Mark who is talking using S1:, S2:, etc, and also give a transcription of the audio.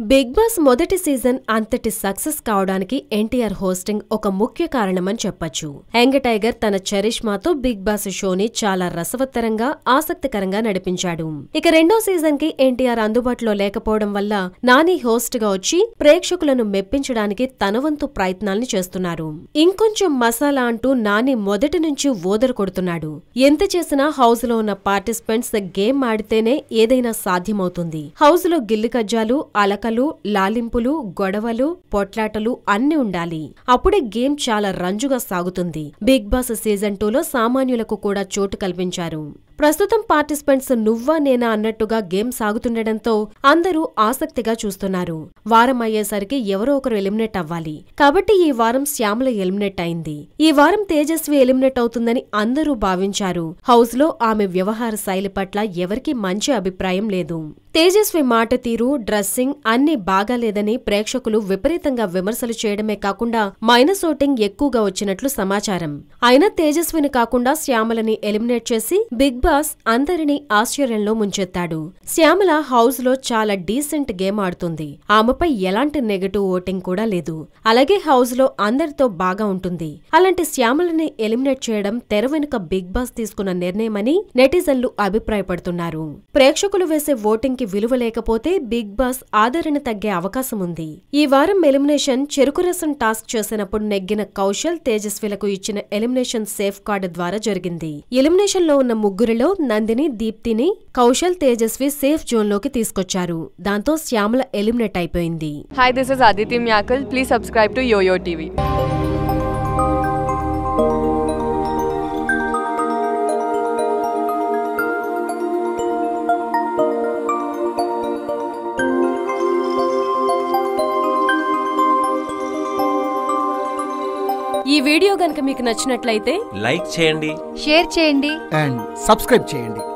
S1: Big Boss మొదటి season అంతటి success కావడానికి ఎన్టీఆర్ హోస్టింగ్ ఒక ముఖ్య కారణమని చెప్పొచ్చు. యంగ్ టైగర్ తన చరిష్మాతో బిగ్ బాస్ షోని చాలా రసవత్తరంగా, ఆసక్తికరంగా నడిపించాడు. ఇక రెండో సీజన్ కి ఎన్టీఆర్ అందుబాటులో లేకపోవడం వల్ల నాని హోస్ట్ గా వచ్చి ప్రేక్షకులను మెప్పించడానికి తన వంతు ప్రయత్నాల్ని చేస్తున్నారు. ఇంకొంచెం మసాలా అంటూ నాని మొదటి నుంచి ఓదరు కొడుతున్నాడు. ఎంత చేసినా హౌస్ లో ఉన్న పార్టిసిపెంట్స్ గేమ్ ఆడితేనే ఏదైనా సాధ్యమవుతుంది. హౌస్ లో గిల్లి కజ్జాలు, అలకలు, లాలింపులు, గొడవలు, పొట్లాటలు అన్ని ఉండాలి. అప్పుడే గేమ్ చాలా రంజుగా సాగుతుంది. బిగ్ బాస్ సీజన్ 2లో సామాన్యులకు కూడా చోటు కల్పించారు. ప్రస్తుతం పార్టిసిపెంట్స్ నువ్వా నేనా అన్నట్టుగా గేమ్ సాగుతుండటంతో అందరూ ఆసక్తిగా చూస్తున్నారు. వారం అయ్యేసరికి ఎవరో ఒకరు ఎలిమినేట్ అవ్వాలి. కాబట్టి ఈ వారం శ్యామల ఎలిమినేట్ అయింది. ఈ వారం తేజస్వి ఎలిమినేట్ అవుతుందని అందరూ భావించారు. హౌస్ లో ఆమె వ్యవహార శైలి పట్ల ఎవరికీ మంచి అభిప్రాయం లేదు. తేజస్వి మాట తీరు, డ్రెస్సింగ్ అన్నీ బాగాలేదని ప్రేక్షకులు విపరీతంగా విమర్శలు చేయడమే కాకుండా మైనస్ ఓటింగ్ ఎక్కువగా వచ్చినట్లు సమాచారం. అయినా తేజస్విని కాకుండా శ్యామలని ఎలిమినేట్ చేసి బిగ్ బాస్ అందరినీ ఆశ్చర్యంలో ముంచెత్తాడు. శ్యామల హౌస్ లో చాలా డీసెంట్ గేమ్ ఆడుతుంది. ఆమెపై ఎలాంటి నెగటివ్ ఓటింగ్ కూడా లేదు. అలాగే హౌస్ లో అందరితో బాగా ఉంటుంది. అలాంటి శ్యామలని ఎలిమినేట్ చేయడం తెర వెనుక బిగ్ బాస్ తీసుకున్న నిర్ణయమని నెటిజన్లు అభిప్రాయపడుతున్నారు. ప్రేక్షకులు వేసే ఓటింగ్ కి విలువ లేకపోతే బిగ్ బాస్ ఆదరణ తగ్గే అవకాశం ఉంది. ఈ వారం ఎలిమినేషన్ చెరుకు రసం టాస్క్ చేసినప్పుడు నెగ్గిన కౌశల్, తేజస్విలకు ఇచ్చిన ఎలిమినేషన్ సేఫ్ కార్డు ద్వారా జరిగింది. ఎలిమినేషన్ లో ఉన్న ముగ్గురిలో నందిని, దీప్తిని కౌశల్, తేజస్వి సేఫ్ జోన్ లోకి తీసుకొచ్చారు. దాంతో శ్యామల ఎలిమినేట్ అయిపోయింది.
S2: Hi, this is Aditi Myakal. Please subscribe to Yo-Yo TV.
S1: ఈ వీడియో గనుక మీకు నచ్చినట్లయితే
S3: లైక్ చేయండి,
S4: షేర్ చేయండి
S5: అండ్ సబ్స్క్రైబ్ చేయండి.